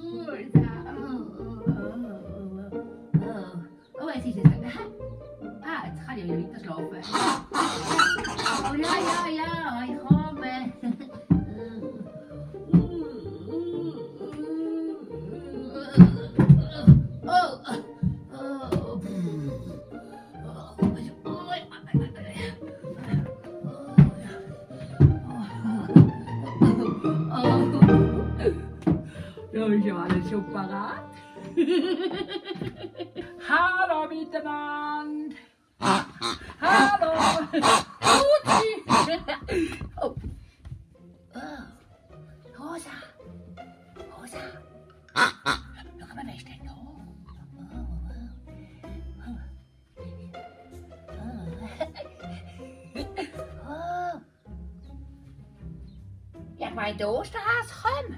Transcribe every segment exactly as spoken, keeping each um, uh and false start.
Oh, es ist jetzt. Ah, jetzt kann ich wieder weiter schlafen. Oh ja, ja, ja, ich komme. Da ist ja alles schon parat. Hallo miteinander. Hallo. Guti. Oh. Oh. Rosa. Rosa. Schau mal, wer ist denn da? Oh. Ja, ich meine, der Osterhase kommt.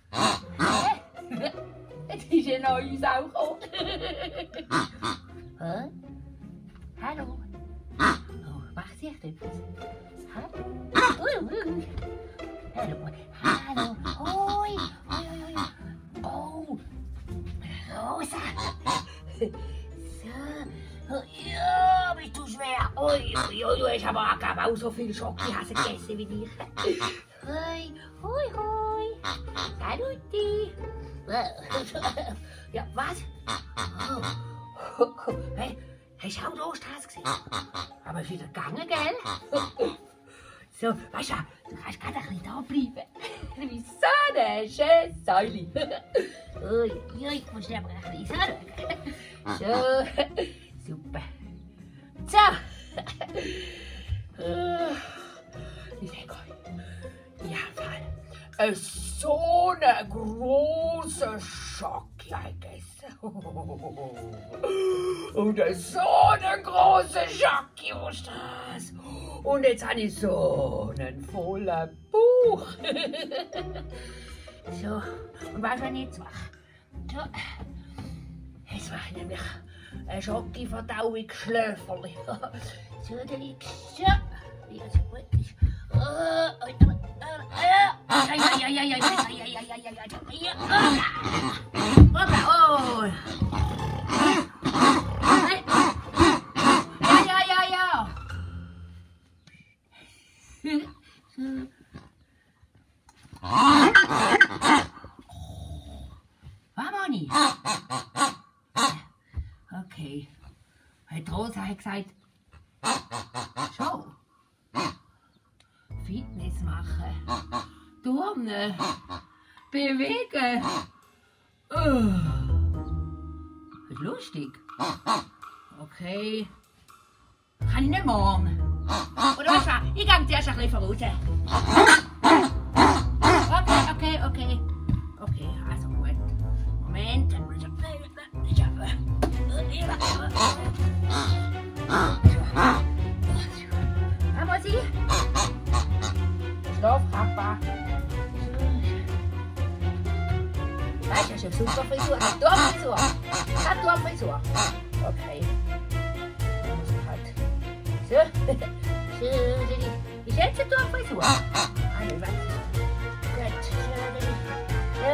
Jetzt ist ein neues auch gekommen. Hä? Hallo? Oh, macht sie echt etwas? Hallo? Hallo? Hallo? Hoi! Hoi, hoi, hoi! Oh! Rosa! So! Ja, bist du schwer! Ui, ui, ui, du hast aber auch so viel Schokohase gegessen wie ich. Hoi! Hoi, hoi! Saluti! Ja, was? Oh. Hey, hast du auch den Osterhase gesehen? Aber ist wieder gegangen, gell? So, weißt du, du kannst gerade ein bisschen da bleiben. Wie so eine schöne Säule. Ui, ui, ich muss dir aber ein bisschen so. So, super. So. Ich denke, ja, Fall. So eine große Schocke gegessen. Und so eine große Schocke, wo ist das? Und jetzt habe ich so einen vollen Bauch. So, und weißt du, was ich jetzt mache? So, jetzt mache ich nämlich ein Schocke-Verdauungsschläferli. So, dann liegst du. Ja, so gut ist. Okay. Herr Rosa hat gesagt, schau. Fitness machen, turnen, bewegen. Oh. Ist lustig. Okay. Kann ich nicht morgen. Oder was? Ich gehe zuerst ein bisschen voraus. Okay, okay, okay. Okay, also gut. Moment. Aber sie? Schlaf, Papa. Weißt du, hast eine super Frisur. Hat Turmfrisur. Hat Turmfrisur. Okay. So. So, ist jetzt eine Turmfrisur? Ah, ich weiß nicht. Gut. So.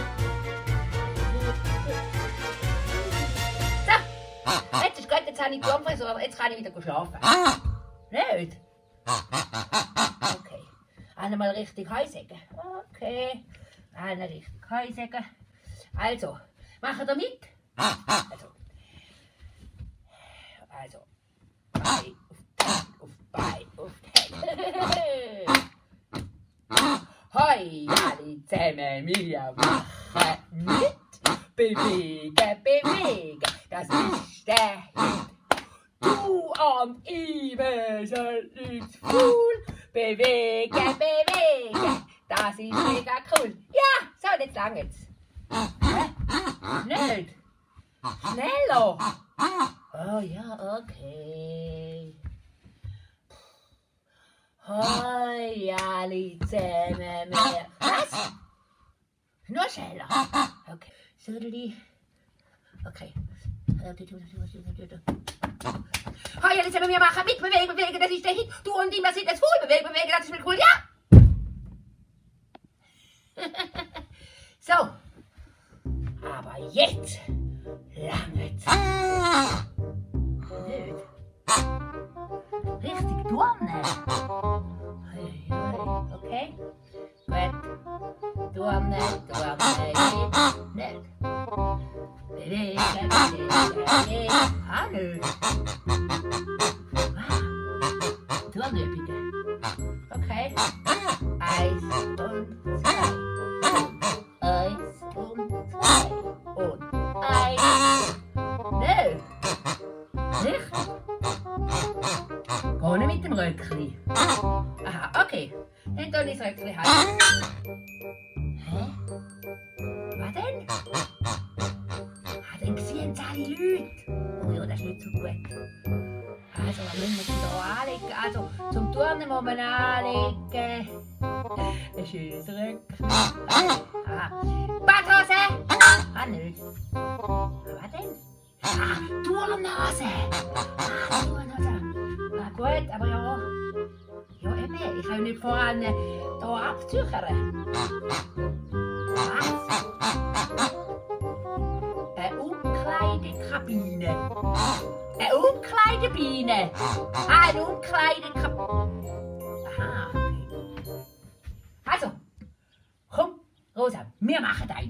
So. Jetzt ist gut, jetzt habe ich die Turmfrisur, aber jetzt kann ich wieder schlafen. Nicht? Okay. Einmal richtig Heusägen. Okay. Einmal richtig Heusägen. Also, machen wir mit? Also. Also. Bein auf Bein auf Bein. Hoi, alle zusammen, wir machen mit. Bewegen, bewegen, das ist der Hit. Du am Ibe soll nichts faul. Bewegen, bewegen, das ist mega cool. Ja, so, jetzt lang jetzt. Hä? Nicht? Schneller. Oh ja, okay. Hoi, alle zusammen mehr. Was? Nur schneller. Okay. So, okay. Hoi, alle zusammen, wir machen mit, bewegen, bewegen, das ist der Hit. Du und ich, wir sind jetzt voll, bewegen, bewegen, das ist mir cool, ja? So. jetzt langt's. Nicht. Richtig Turnen. Okay? Gut. Turnen, Turnen, nicht. Bewegen, bewegen, ah, nö. Turnübungen. Okay? Eins und zwei. Eins und zwei. Und eins. Nö. Nicht? Ohne mit dem Röckli. Aha, okay. Dann tue ich das Röckli halten. Hä? Was denn? Ah, dann sehen es alle Leute. Oh ja, das ist nicht so gut. Also, was müssen wir sie hier anlegen? Also, zum Turnen muss man anlegen. Ein schönes Röckchen. Ah, Badhose! Ah, nicht. Was denn? Ah, Turnhose! Ah, Turnhose. Ah, gut, aber ja. Ja, eben, ich kann nicht voran hier abzüchern. Was? Eine Umkleidekabine. Eine Umkleidebiene. Ah, eine Umkleidekabine. Aha, okay. Also, komm, Rosa, wir machen eine.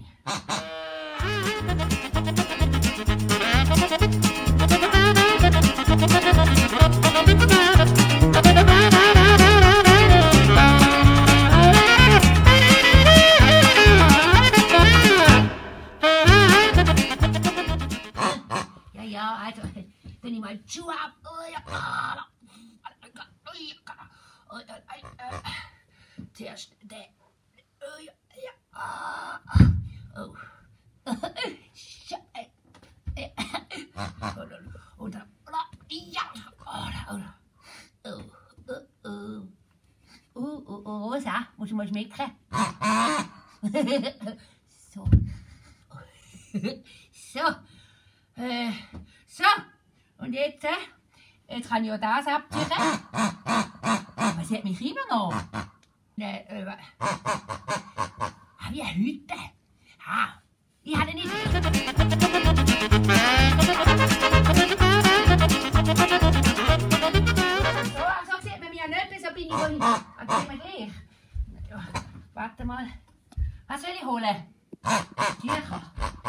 Ja, ja, also, wenn ich mal die Schuhe ab. Zuerst der. Oh. Oder. Ja. Oder. Oh. Oh. Oh. Oh. Rosa, musst du mal schmecken? So. So. Äh, so. Und jetzt, äh, jetzt kann ich ja das abziehen. Was hat mich immer noch? Äh, äh, ah, wie heute. Ah, ich habe nicht. So, so sieht man mich ja nicht, so bin ich wohl. Das sehen wir gleich. Ja, warte mal. Was soll ich holen? Tücher.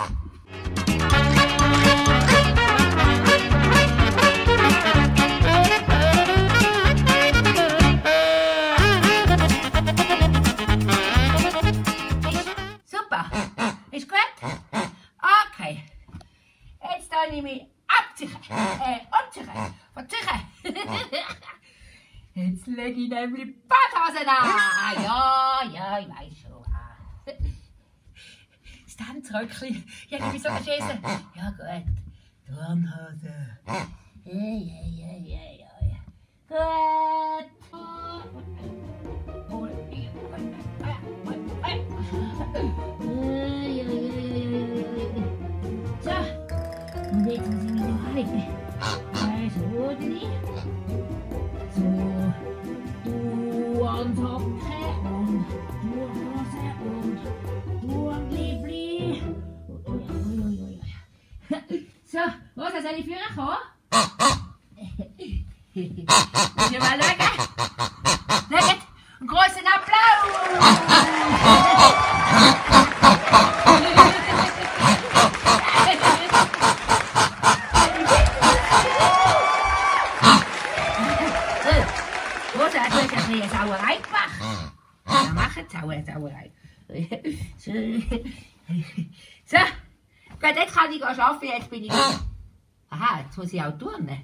Ist gut? Okay. Jetzt kann ich mich abziehen. Äh, umziehen. Verziehen. Jetzt lege ich nämlich die Badhose an. Ja, ja, ich weiß schon. Das Tanzröckchen. Ja, ich bin so geschissen. Ja, gut. Turnhose. Ja, ja, ja, ja, ja. Gut. So, und jetzt muss ich mich noch anlegen. Also, Hodeli. So, Turnhocke und Turnhose und Turnliebli. So, Rosa, soll ich führen kommen? Muss ich mal schauen? Schaut, einen großen Applaus! Rosa, du hast ein bisschen eine Sauerei gemacht. Ja, mach jetzt auch eine Sauerei. So, gut, jetzt kann ich arbeiten, jetzt bin ich... Aha, jetzt muss ich auch turnen.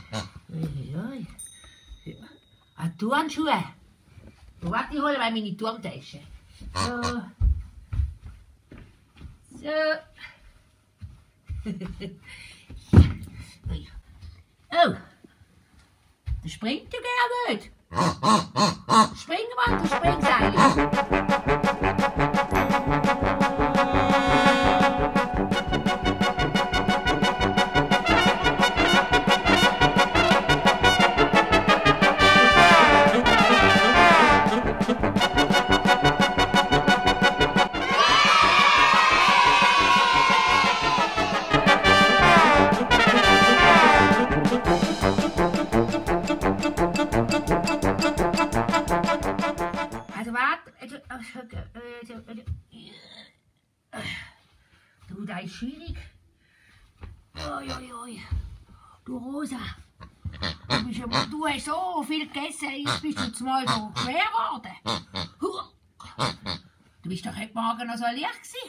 Ah, Turnschuhe. Warte, ich hole mal meine Turmtasche. So. So. Oh. Das springt ja gar nicht. Spring mal, du Springseil. das ist schwierig. Ui, ui, ui. Du Rosa, du, bist ja, du hast so viel gegessen, jetzt bist du jetzt mal so schwer geworden. Du bist doch heute Morgen noch so leicht gewesen.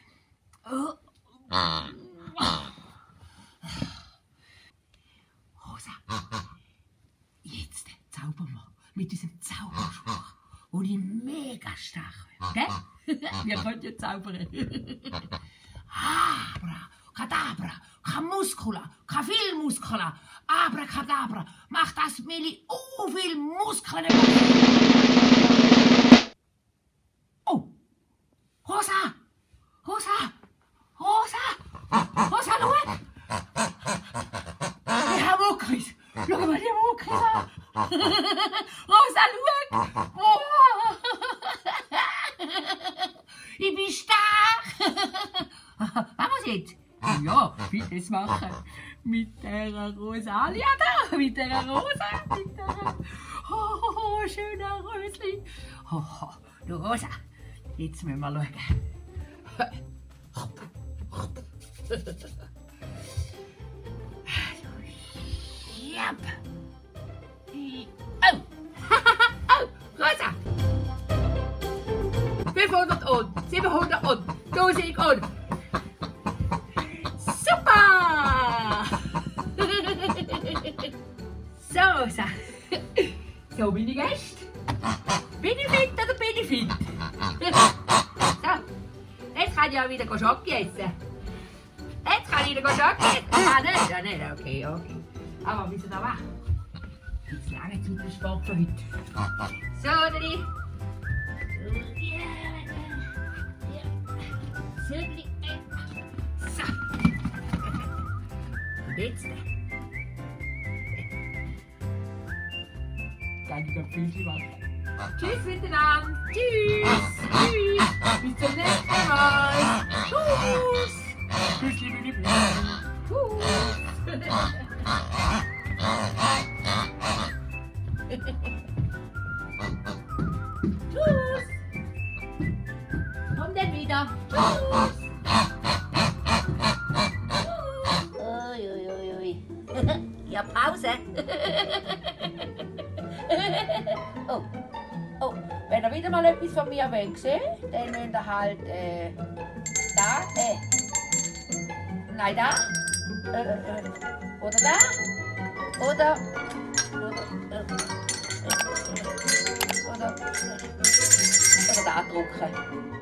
Rosa, jetzt zaubern wir mit diesem Zauberspruch, wo ich mega stark bin. Gell? Wir können ja zaubern. Abra, Kadabra, Kamuskula, Kafil Muskula, Abracadabra, mach das Milli oh viel Muskeln. Oh, Rosa, Rosa, Rosa, Rosa, schau! Die Herr Muckris, schau mal die Muckris an. Rosa, schau! Oh. Ich bin stark! Was jetzt? Ja, wie das machen? Mit der Rosalia da, mit der Rosa, mit der... Oh, schöner Rösli. Oh, oh, du Rosa, jetzt müssen wir schauen. Ja. Oh, oh, Rosa. fünfhundert und, siebenhundert und, tausend und. Super! So, Rosa. So, meine Gäste. Bin ich fit oder bin ich fit? So, jetzt kann ich ja wieder Schoki essen. Jetzt kann ich wieder Schoki essen. Ah, nicht? Ja, nicht. Okay, okay. Aber wir sind da wach. Jetzt lange zu dem Sport für heute. So, Dri. So. Und jetzt kann ich ein Füßchen machen. Tschüss miteinander. Tschüss. Tschüss. Bis zum nächsten Mal. Tschüss. Tschüss, liebe Liebe. Tschüss. Tschüss. Komm dann wieder. Tschüss. Ui, ui, ui, ui. Ja, Pause. Oh, oh, wenn ihr wieder mal etwas von mir wollt sehen, dann müsst ihr halt äh, da, äh, nein, da, äh, äh, oder da, oder, oder, äh, oder, oder da drücken.